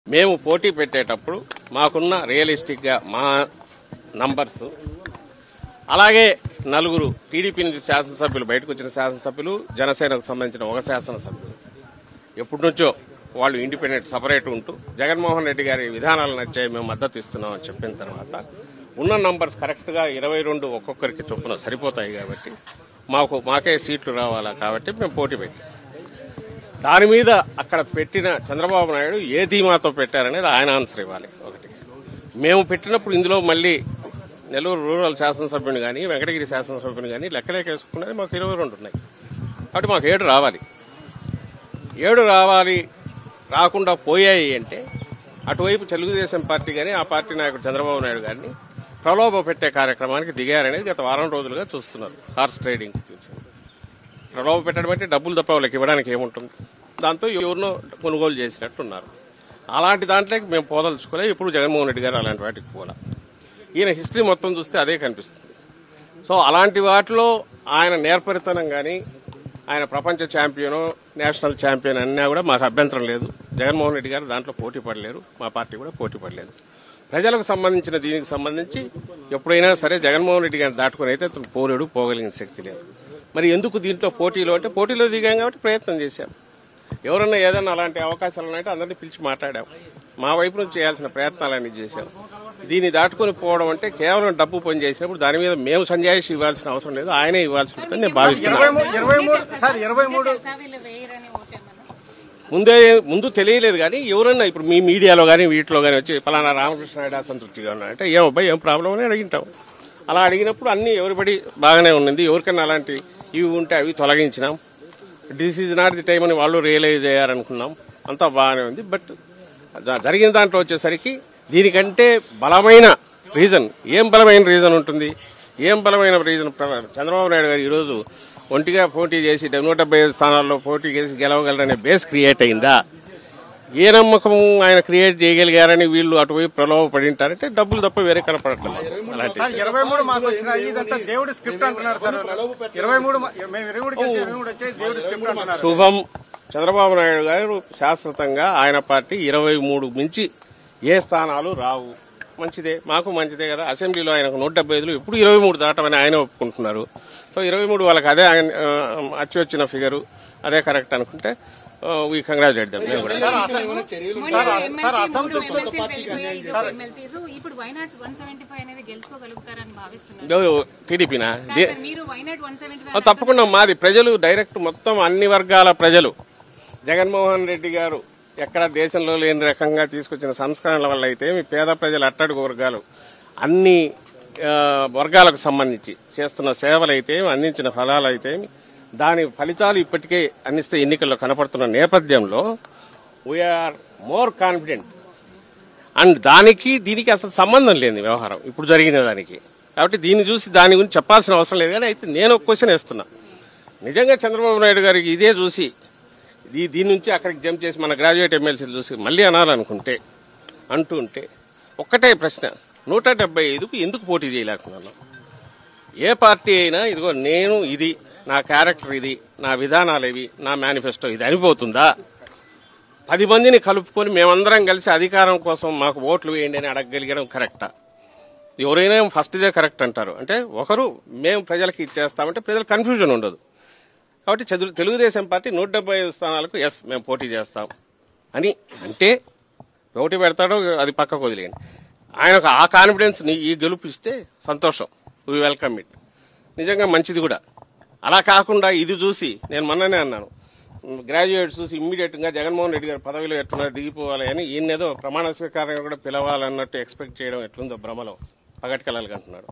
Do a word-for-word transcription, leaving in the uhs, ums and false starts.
మేము పోటీ పెట్టేటప్పుడు మాకున్న రియలిస్టిక్ గా మా నంబర్స్ అలాగే నలుగురు టీడీపీ నుంచి శాసనసభ్యులు బయటకు వచ్చిన శాసనసభ్యులు జనసేనకు సంబంధించిన ఒక శాసనసభ్యులు ఎప్పటి నుంచో వాళ్ళు ఇండిపెండెంట్ సపరేట్ ఉంటూ జగన్మోహన్ రెడ్డి గారి విధానాలు నచ్చాయి మేము మద్దతు ఇస్తున్నామని చెప్పిన తర్వాత ఉన్న నంబర్స్ కరెక్ట్ గా ఇరవై రెండు ఒక్కొక్కరికి చొప్పున సరిపోతాయి కాబట్టి మాకు మాకే సీట్లు రావాలా కాబట్టి మేము పోటీ పెట్టాం. దాని మీద అక్కడ పెట్టిన చంద్రబాబు నాయుడు ఏ ధీమాతో పెట్టారనేది ఆయన ఆన్సర్ ఇవ్వాలి. ఒకటి మేము పెట్టినప్పుడు ఇందులో మళ్లీ నెల్లూరు రూరల్ శాసనసభ్యుని కానీ వెంకటగిరి శాసనసభ్యుని కానీ లెక్కలేకేసుకున్నది మాకు ఇరవై రెండు ఉన్నాయి కాబట్టి మాకు ఏడు రావాలి. ఏడు రావాలి రాకుండా పోయాయి అంటే అటువైపు తెలుగుదేశం పార్టీ కానీ ఆ పార్టీ నాయకుడు చంద్రబాబు నాయుడు గారిని ప్రలోభ పెట్టే కార్యక్రమానికి దిగారనేది గత వారం రోజులుగా చూస్తున్నారు. హార్స్ ట్రేడింగ్ ప్రలోభ పెట్టడం అంటే డబ్బులు తప్ప వాళ్ళకి ఇవ్వడానికి ఏముంటుంది, దాంతో ఎవరినో కొనుగోలు చేసినట్టున్నారు. అలాంటి దాంట్లోకి మేము పోదలుచుకోలే. ఇప్పుడు జగన్మోహన్ రెడ్డి గారు అలాంటి వాటికి పోలా. ఈయన హిస్టరీ మొత్తం చూస్తే అదే కనిపిస్తుంది. సో అలాంటి వాటిలో ఆయన నేర్పరితనం కానీ ఆయన ప్రపంచ ఛాంపియన్ నేషనల్ ఛాంపియన్ అన్నా కూడా మాకు అభ్యంతరం లేదు. జగన్మోహన్ రెడ్డి గారు దాంట్లో పోటీ పడలేరు, మా పార్టీ కూడా పోటీ పడలేదు. ప్రజలకు సంబంధించిన దీనికి సంబంధించి ఎప్పుడైనా సరే జగన్మోహన్ రెడ్డి గారిని దాటుకుని అయితే అతను పోలేడు, పోగలిగిన శక్తి లేదు. మరి ఎందుకు దీంట్లో పోటీలో అంటే పోటీలో దిగాం కాబట్టి ప్రయత్నం చేశాం. ఎవరన్నా ఏదన్నా అలాంటి అవకాశాలు ఉన్నాయంటే అందరినీ పిలిచి మాట్లాడాం. మా వైపు నుంచి చేయాల్సిన ప్రయత్నాలన్నీ చేశాం. దీన్ని దాటుకుని పోవడం అంటే కేవలం డబ్బు పని చేసినప్పుడు దాని మీద మేము సంజాయిషి ఇవ్వాల్సిన అవసరం లేదు, ఆయనే ఇవ్వాల్సి ఉంటుందని నేను భావిస్తున్నాను. ముందే ముందు తెలియలేదు కానీ ఎవరన్నా ఇప్పుడు మీ మీడియాలో కానీ వీటిలో కానీ వచ్చి పలానా రామకృష్ణ రెడ్డి అసంతృప్తిగా ఉన్నారంటే ఏమబ్బాయి ఏం ప్రాబ్లం అని అడిగింటాం. అలా అడిగినప్పుడు అన్ని ఎవరిబడి బాగానే ఉన్నది. ఎవరికైనా అలాంటి ఇవి ఉంటే అవి తొలగించినాం. This is not the time అని వాళ్ళు రియలైజ్ అయ్యారనుకున్నాం. అంతా బాగానే ఉంది. బట్ జరిగిన దాంట్లో వచ్చేసరికి దీనికంటే బలమైన రీజన్ ఏం బలమైన రీజన్ ఉంటుంది? ఏం బలమైన రీజన్? చంద్రబాబు నాయుడు గారు ఈరోజు ఒంటిగా పోటీ చేసి నూట డెబ్బై ఐదు స్థానాల్లో పోటీ చేసి గెలవగలరనే బేస్ క్రియేట్ అయిందా? ఏ నమ్మకం ఆయన క్రియేట్ చేయగలిగారని వీళ్ళు అటువైపు ప్రలోభ పడి ఉంటారంటే డబ్బులు తప్ప వేరే కనపడట్లేదు. శుభం. చంద్రబాబు నాయుడు గారు శాశ్వతంగా ఆయన పార్టీ ఇరవై మూడు మించి ఏ స్థానాలు రావు. మంచిదే, మాకు మంచిదే కదా. అసెంబ్లీలో ఆయనకు నూట డెబ్బై ఐదులు ఇప్పుడు ఇరవై మూడు దాటమని ఆయన ఒప్పుకుంటున్నారు. సో ఇరవై మూడు వాళ్ళకి అదే ఆయన అచ్చి వచ్చిన ఫిగరు, అదే కరెక్ట్ అనుకుంటే వీ కంగ్రాచులేట్ దెమ్. మేము కూడా టీడీపీనా తప్పకుండా మాది ప్రజలు డైరెక్ట్ మొత్తం అన్ని వర్గాల ప్రజలు జగన్మోహన్ రెడ్డి గారు ఎక్కడ దేశంలో లేని రకంగా తీసుకొచ్చిన సంస్కరణల వల్ల అయితే మీ పేద ప్రజలు అట్టడుగు వర్గాలు అన్ని వర్గాలకు సంబంధించి చేస్తున్న సేవలైతే అందించిన ఫలాలైతే దాని ఫలితాలు ఇప్పటికే అందిస్తే ఎన్నికల్లో కనపడుతున్న నేపథ్యంలో వీఆర్ మోర్ కాన్ఫిడెంట్. అండ్ దానికి దీనికి అసలు సంబంధం లేని వ్యవహారం ఇప్పుడు జరిగిన దానికి. కాబట్టి దీన్ని చూసి దాని గురించి చెప్పాల్సిన అవసరం లేదు. కానీ అయితే నేను ఒక క్వశ్చన్ వేస్తున్నా. నిజంగా చంద్రబాబు నాయుడు గారికి ఇదే చూసి దీని నుంచి అక్కడికి జంప్ చేసి మన గ్రాడ్యుయేట్ ఎమ్మెల్సీలు చూసి మళ్లీ అనాలనుకుంటే అంటూ ఉంటే ఒక్కటే ప్రశ్న, నూట డెబ్బై ఐదుకు ఎందుకు పోటీ చేయలేకున్నాను? ఏ పార్టీ అయినా ఇదిగో నేను ఇది నా క్యారెక్టర్ ఇది, నా విధానాలు ఇవి, నా మేనిఫెస్టో ఇది అనిపోతుందా? పది మందిని కలుపుకొని మేమందరం కలిసి అధికారం కోసం మాకు ఓట్లు వేయండి అని అడగగలిగడం కరెక్టా? ఎవరైనా ఫస్ట్ ఇదే కరెక్ట్ అంటారు. అంటే ఒకరు మేము ప్రజలకు ఇచ్చేస్తామంటే ప్రజలు కన్ఫ్యూజన్ ఉండదు. కాబట్టి తెలుగుదేశం పార్టీ నూట డెబ్బై ఐదు స్థానాలకు ఎస్ మేము పోటీ చేస్తాం అని అంటే పోటీ పెడతాడో అది పక్కకు వదిలేయండి. ఆయనకు ఆ కాన్ఫిడెన్స్ ఈ గెలుపిస్తే సంతోషం, వీ వెల్కమ్ ఇట్. నిజంగా మంచిది కూడా. అలా కాకుండా ఇది చూసి నేను మొన్ననే అన్నాను, గ్రాడ్యుయేట్స్ చూసి ఇమ్మీడియట్ గా జగన్మోహన్ రెడ్డి గారు పదవిలో ఎట్లున్నారు దిగిపోవాలి అని ఈయనేదో ప్రమాణ స్వీకారంగా కూడా పిలవాలన్నట్టు ఎక్స్పెక్ట్ చేయడం ఎట్లుందో భ్రమలో పగటికలలుగా అంటున్నాడు.